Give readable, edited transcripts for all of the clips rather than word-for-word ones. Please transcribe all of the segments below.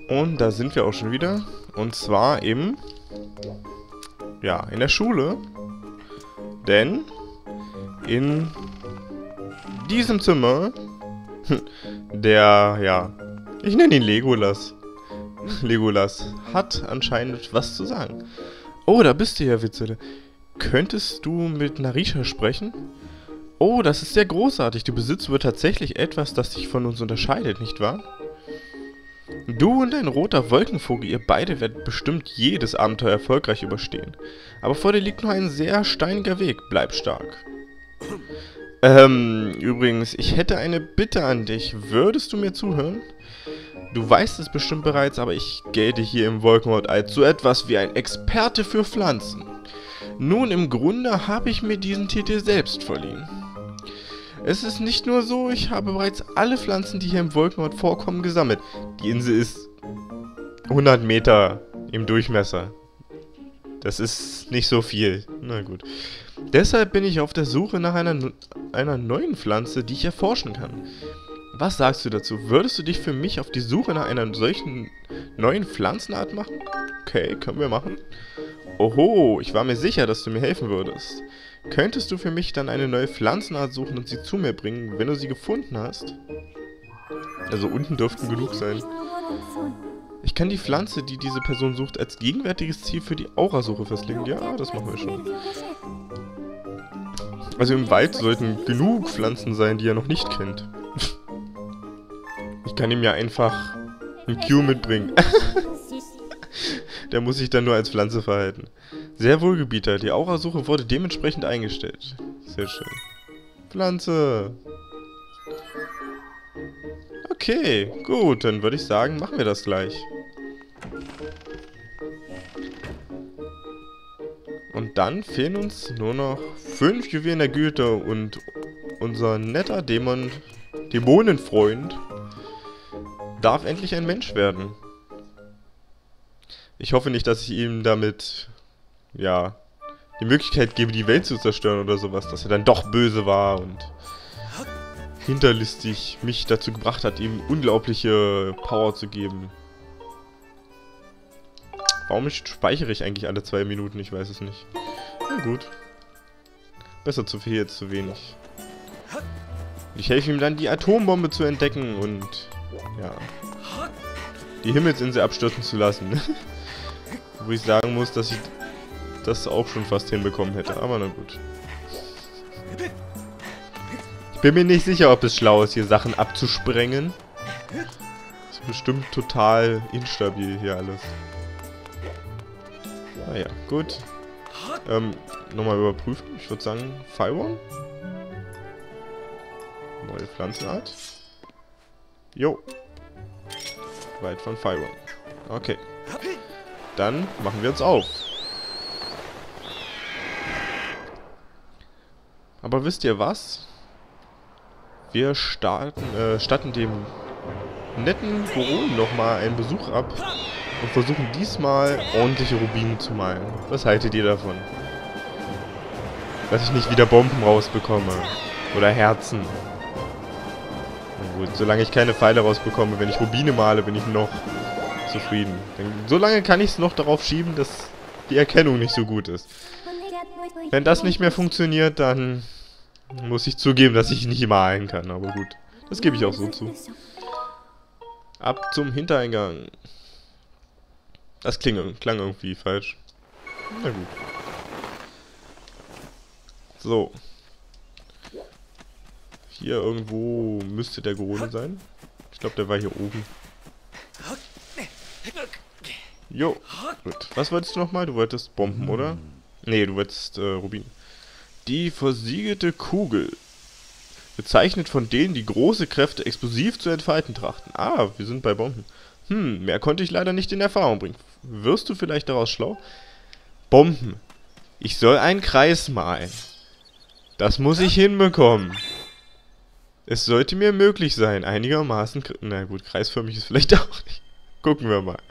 Und da sind wir auch schon wieder. Und zwar im... Ja, in der Schule. Denn in diesem Zimmer... Der, ja... Ich nenne ihn Legolas. Legolas hat anscheinend was zu sagen. Oh, da bist du ja, Witzele. Könntest du mit Narisha sprechen? Oh, das ist sehr großartig. Du besitzt wohl tatsächlich etwas, das dich von uns unterscheidet, nicht wahr? Du und ein roter Wolkenvogel, ihr beide werdet bestimmt jedes Abenteuer erfolgreich überstehen. Aber vor dir liegt noch ein sehr steiniger Weg. Bleib stark. Übrigens, ich hätte eine Bitte an dich. Würdest du mir zuhören? Du weißt es bestimmt bereits, aber ich gelte hier im Wolkenhort als so etwas wie ein Experte für Pflanzen. Nun, im Grunde habe ich mir diesen Titel selbst verliehen. Es ist nicht nur so, ich habe bereits alle Pflanzen, die hier im Wolkenhort vorkommen, gesammelt. Die Insel ist 100 Meter im Durchmesser. Das ist nicht so viel. Na gut. Deshalb bin ich auf der Suche nach einer neuen Pflanze, die ich erforschen kann. Was sagst du dazu? Würdest du dich für mich auf die Suche nach einer solchen neuen Pflanzenart machen? Okay, können wir machen. Oho, ich war mir sicher, dass du mir helfen würdest. Könntest du für mich dann eine neue Pflanzenart suchen und sie zu mir bringen, wenn du sie gefunden hast? Also unten dürften genug sein. Ich kann die Pflanze, die diese Person sucht, als gegenwärtiges Ziel für die Aurasuche festlegen. Ja, das machen wir schon. Also im Wald sollten genug Pflanzen sein, die er noch nicht kennt. Ich kann ihm ja einfach einen Q mitbringen. Der muss sich dann nur als Pflanze verhalten. Sehr wohlgebieter. Die Aurasuche wurde dementsprechend eingestellt. Sehr schön. Pflanze. Okay, gut. Dann würde ich sagen, machen wir das gleich. Und dann fehlen uns nur noch 5 Juwelen der Güte und unser netter Dämonenfreund darf endlich ein Mensch werden. Ich hoffe nicht, dass ich ihm damit, ja, die Möglichkeit gebe, die Welt zu zerstören oder sowas, dass er dann doch böse war und hinterlistig mich dazu gebracht hat, ihm unglaubliche Power zu geben. Warum speichere ich eigentlich alle 2 Minuten? Ich weiß es nicht. Na gut. Besser zu viel als zu wenig. Ich helfe ihm dann, die Atombombe zu entdecken und, ja, die Himmelsinsel abstürzen zu lassen. Wo ich sagen muss, dass ich das auch schon fast hinbekommen hätte. Aber na gut. Ich bin mir nicht sicher, ob es schlau ist, hier Sachen abzusprengen. Das ist bestimmt total instabil hier alles. Naja, gut. Nochmal überprüfen. Ich würde sagen, Fireball. Neue Pflanzenart. Jo. Weit von Fireball. Okay. Dann machen wir uns auf. Aber wisst ihr was? Wir statten dem netten Goron nochmal einen Besuch ab und versuchen diesmal ordentliche Rubine zu malen. Was haltet ihr davon? Dass ich nicht wieder Bomben rausbekomme. Oder Herzen. Na gut, solange ich keine Pfeile rausbekomme, wenn ich Rubine male, bin ich noch zufrieden. Denn so lange kann ich es noch darauf schieben, dass die Erkennung nicht so gut ist. Wenn das nicht mehr funktioniert, dann muss ich zugeben, dass ich nicht malen kann. Aber gut, das gebe ich auch so zu. Ab zum Hintereingang. Das klang irgendwie falsch. Na gut. So. Hier irgendwo müsste der Goron sein. Ich glaube, der war hier oben. Jo, gut. Was wolltest du nochmal? Du wolltest Bomben, oder? Nee, du wolltest Rubin. Die versiegelte Kugel. Bezeichnet von denen, die große Kräfte explosiv zu entfalten trachten. Ah, wir sind bei Bomben. Mehr konnte ich leider nicht in Erfahrung bringen. Wirst du vielleicht daraus schlau? Bomben. Ich soll einen Kreis malen. Das muss ich hinbekommen. Es sollte mir möglich sein, einigermaßen... Na gut, kreisförmig ist vielleicht auch nicht. Gucken wir mal.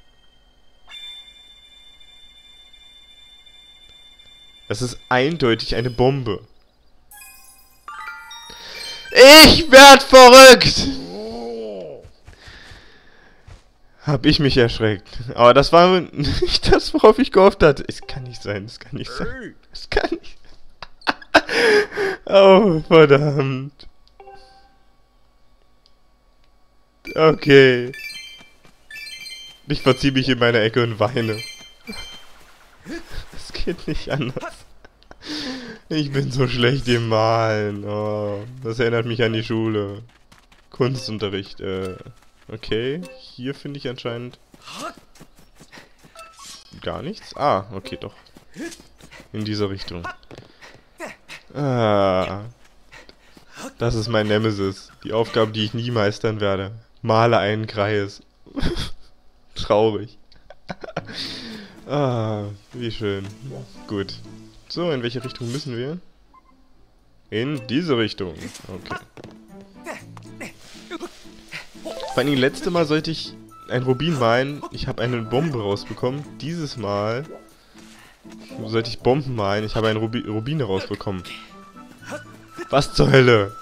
Das ist eindeutig eine Bombe. Ich werd verrückt! Hab ich mich erschreckt. Aber das war nicht das, worauf ich gehofft hatte. Es kann nicht sein, es kann nicht sein. Es kann nicht. Oh, verdammt. Okay. Ich verziehe mich in meine Ecke und weine. Es geht nicht anders. Ich bin so schlecht im Malen. Oh, das erinnert mich an die Schule. Kunstunterricht, okay. Hier finde ich anscheinend gar nichts. Ah, okay, doch. In dieser Richtung. Ah. Das ist mein Nemesis. Die Aufgabe, die ich nie meistern werde. Male einen Kreis. Traurig. Ah, wie schön. Gut. So, in welche Richtung müssen wir? In diese Richtung. Okay. Vor allem, letzte Mal sollte ich ein Rubin malen. Ich habe eine Bombe rausbekommen. Dieses Mal sollte ich Bomben malen. Ich habe eine Rubine rausbekommen. Was zur Hölle?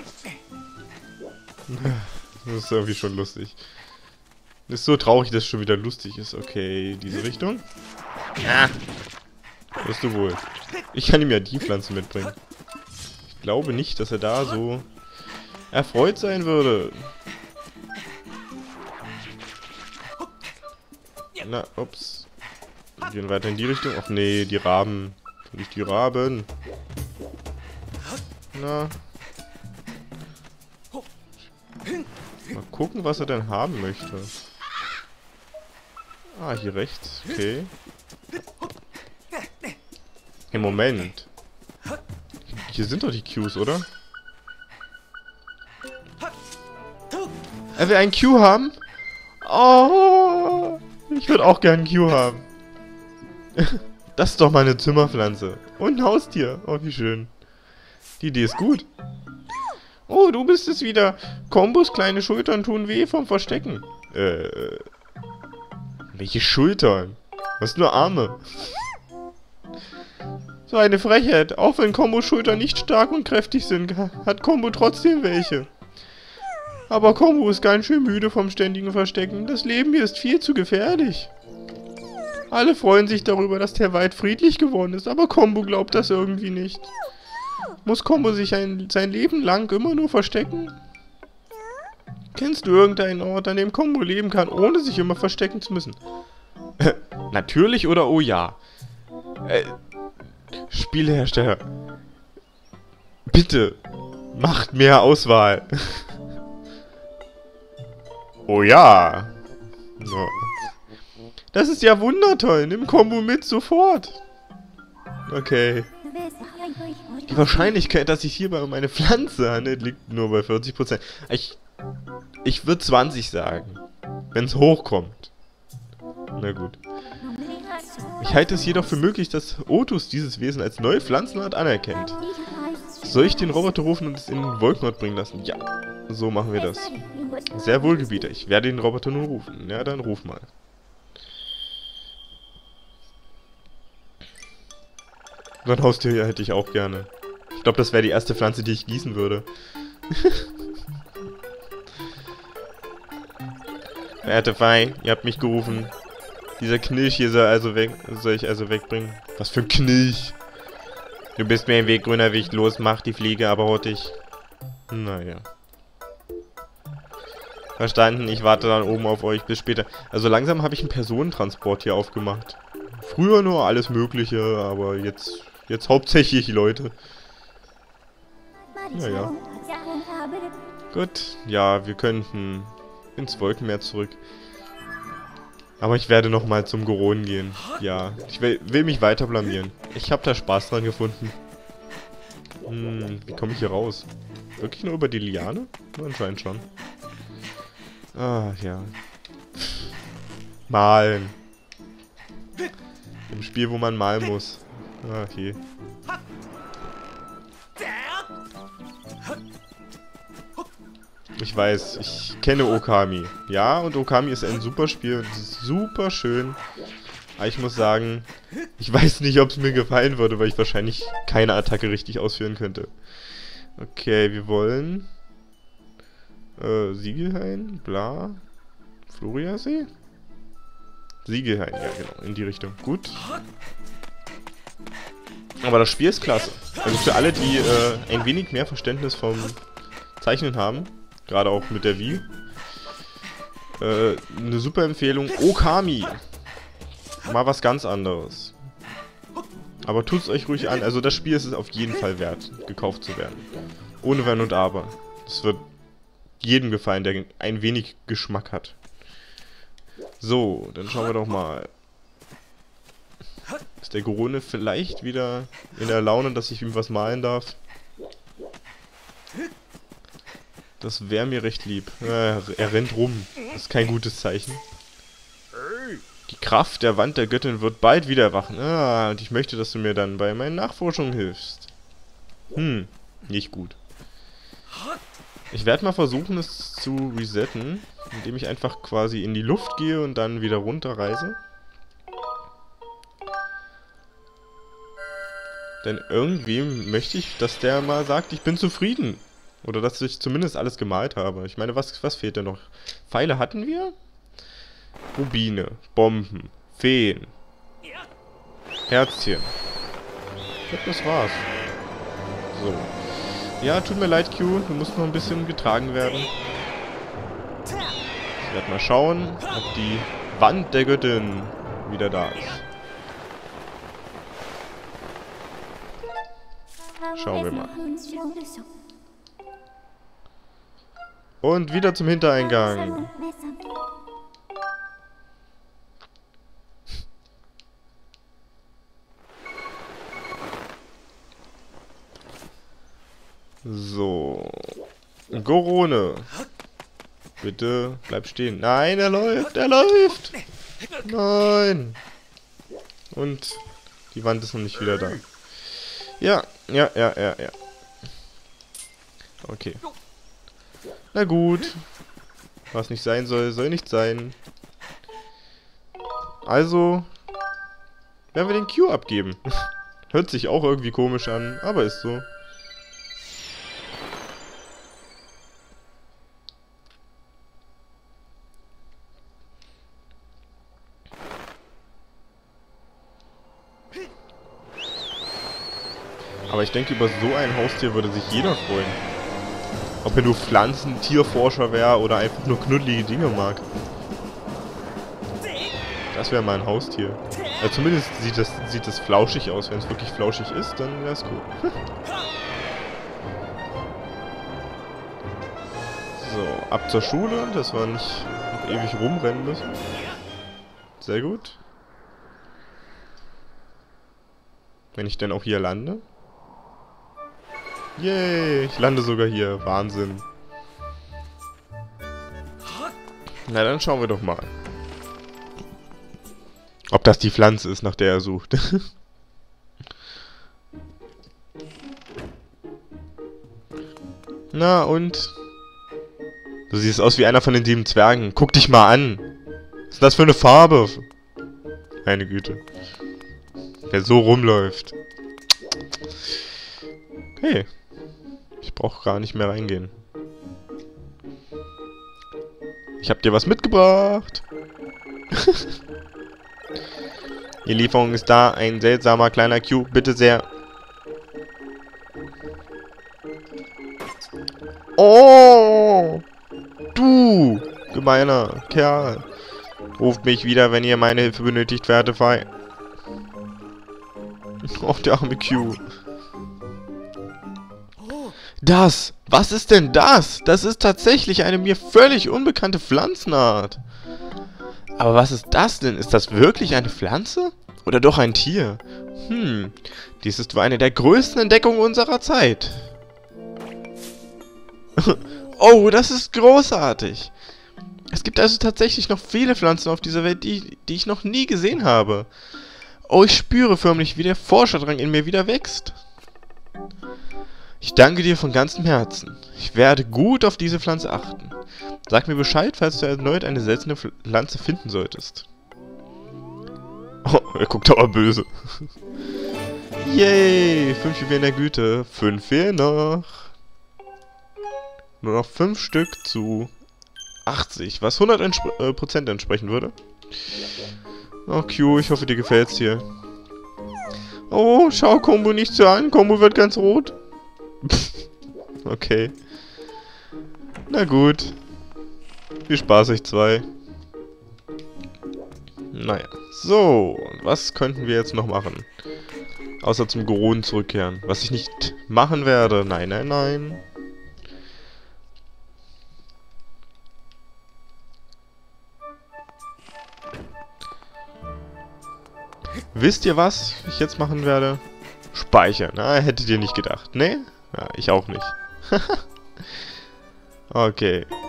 Das ist irgendwie schon lustig. Ist so traurig, dass es schon wieder lustig ist. Okay, diese Richtung. Ja. Wirst du wohl. Ich kann ihm ja die Pflanze mitbringen. Ich glaube nicht, dass er da so erfreut sein würde. Na, ups. Wir gehen weiter in die Richtung. Ach nee, die Raben. Nicht die Raben. Na. Mal gucken, was er denn haben möchte. Ah, hier rechts. Okay. Im Moment. Hier sind doch die Qs, oder? Er will einen Q haben? Oh, ich würde auch gerne einen Q haben. Das ist doch meine Zimmerpflanze. Und ein Haustier. Oh, wie schön. Die Idee ist gut. Oh, du bist es wieder. Kombos kleine Schultern tun weh vom Verstecken. Welche Schultern? Was nur Arme? So eine Frechheit. Auch wenn Kombos Schultern nicht stark und kräftig sind, hat Kombo trotzdem welche. Aber Kombo ist ganz schön müde vom ständigen Verstecken. Das Leben hier ist viel zu gefährlich. Alle freuen sich darüber, dass der Wald friedlich geworden ist, aber Kombo glaubt das irgendwie nicht. Muss Kombo sich sein Leben lang immer nur verstecken? Kennst du irgendeinen Ort, an dem Kombo leben kann, ohne sich immer verstecken zu müssen? Natürlich oder oh ja? Spielehersteller. Bitte, macht mehr Auswahl. Oh ja. So. Das ist ja wundertoll. Nimm Kombo mit, sofort. Okay. Die Wahrscheinlichkeit, dass sich hierbei um eine Pflanze handelt, liegt nur bei 40%. Ich würde 20 sagen. Wenn es hochkommt. Na gut. Ich halte es jedoch für möglich, dass Otus dieses Wesen als neue Pflanzenart anerkennt. Soll ich den Roboter rufen und es in den Wolkenort bringen lassen? Ja, so machen wir das. Sehr wohl, Gebieter. Ich werde den Roboter nun rufen. Ja, dann ruf mal. So ein Haustier hätte ich auch gerne. Ich glaube, das wäre die erste Pflanze, die ich gießen würde. Verehrte Fei, ihr habt mich gerufen. Dieser Knilch hier soll ich also wegbringen. Was für ein Knilch? Du bist mir im Weg, grüner Wicht. Los, mach die Fliege, aber hurtig. Naja. Verstanden, ich warte dann oben auf euch. Bis später. Also langsam habe ich einen Personentransport hier aufgemacht. Früher nur alles Mögliche, aber jetzt hauptsächlich Leute. Naja. Gut, ja, wir könnten ins Wolkenmeer zurück. Aber ich werde nochmal zum Goron gehen. Ja, ich will mich weiter blamieren. Ich habe da Spaß dran gefunden. Wie komme ich hier raus? Wirklich nur über die Liane? Anscheinend schon. Ah, ja. Malen. Im Spiel, wo man malen muss. Ah, okay. Ich weiß, ich kenne Okami. Ja, und Okami ist ein super Spiel. Es ist super schön. Aber ich muss sagen, ich weiß nicht, ob es mir gefallen würde, weil ich wahrscheinlich keine Attacke richtig ausführen könnte. Okay, wir wollen Siegelhain, bla, Floriasee? Siegelhain, ja genau, in die Richtung. Gut. Aber das Spiel ist klasse. Also für alle, die ein wenig mehr Verständnis vom Zeichnen haben, gerade auch mit der Wii, eine super Empfehlung. Okami! Mal was ganz anderes. Aber tut es euch ruhig an. Also das Spiel ist es auf jeden Fall wert, gekauft zu werden. Ohne Wenn und Aber. Das wird jedem gefallen, der ein wenig Geschmack hat. So, dann schauen wir doch mal. Ist der Gorone vielleicht wieder in der Laune, dass ich ihm was malen darf? Das wäre mir recht lieb. Er rennt rum. Das ist kein gutes Zeichen. Die Kraft der Wand der Göttin wird bald wieder erwachen. Ah, und ich möchte, dass du mir dann bei meinen Nachforschungen hilfst. Nicht gut. Ich werde mal versuchen, es zu resetten, indem ich einfach quasi in die Luft gehe und dann wieder runterreise. Denn irgendwie möchte ich, dass der mal sagt, ich bin zufrieden. Oder dass ich zumindest alles gemalt habe. Ich meine, was fehlt denn noch? Pfeile hatten wir? Rubine, Bomben, Feen, Herzchen. Ich glaube, das war's. So. Ja, tut mir leid, Q. Du musst noch ein bisschen getragen werden. Ich werde mal schauen, ob die Wand der Göttin wieder da ist. Schauen wir mal. Und wieder zum Hintereingang. So. Gorone. Bitte, bleib stehen. Nein, er läuft, er läuft. Nein. Und die Wand ist noch nicht wieder da. Ja. Okay. Na gut. Was nicht sein soll, soll nicht sein. Also werden wir den Q abgeben. Hört sich auch irgendwie komisch an, aber ist so. Aber ich denke, über so ein Haustier würde sich jeder freuen. Ob er nur Pflanzen, Tierforscher wäre oder einfach nur knuddelige Dinge mag. Das wäre mal ein Haustier. Also zumindest sieht das flauschig aus. Wenn es wirklich flauschig ist, dann wäre es cool. So, ab zur Schule, dass wir nicht noch ewig rumrennen müssen. Sehr gut. Wenn ich denn auch hier lande. Yay, ich lande sogar hier. Wahnsinn. Na, dann schauen wir doch mal. Ob das die Pflanze ist, nach der er sucht. Na, und? Du siehst aus wie einer von den 7 Zwergen. Guck dich mal an. Was ist das für eine Farbe? Meine Güte. Wer so rumläuft. Okay. Ich brauche gar nicht mehr reingehen. Ich habe dir was mitgebracht. Die Lieferung ist da. Ein seltsamer kleiner Q. Bitte sehr. Oh! Du! Gemeiner Kerl. Ruft mich wieder, wenn ihr meine Hilfe benötigt, werte Fei. Oh, der arme Q. Das! Was ist denn das? Das ist tatsächlich eine mir völlig unbekannte Pflanzenart. Aber was ist das denn? Ist das wirklich eine Pflanze? Oder doch ein Tier? Dies ist wohl eine der größten Entdeckungen unserer Zeit. Oh, das ist großartig. Es gibt also tatsächlich noch viele Pflanzen auf dieser Welt, die ich noch nie gesehen habe. Oh, ich spüre förmlich, wie der Forscherdrang in mir wieder wächst. Ich danke dir von ganzem Herzen. Ich werde gut auf diese Pflanze achten. Sag mir Bescheid, falls du erneut eine seltene Pflanze finden solltest. Oh, er guckt aber böse. Yay, 5 Juwelen der Güte. 5 fehlen noch. Nur noch 5 Stück zu 80, was 100% entsprechen würde. Oh, Q, ich hoffe, dir gefällt's hier. Oh, schau Kombo nicht so an. Kombo wird ganz rot. Okay. Na gut. Viel Spaß euch zwei. Naja. So, und was könnten wir jetzt noch machen? Außer zum Goron zurückkehren. Was ich nicht machen werde. Nein, nein, nein. Wisst ihr, was ich jetzt machen werde? Speichern. Na, hättet ihr nicht gedacht. Ne? Ja, ich auch nicht. Okay.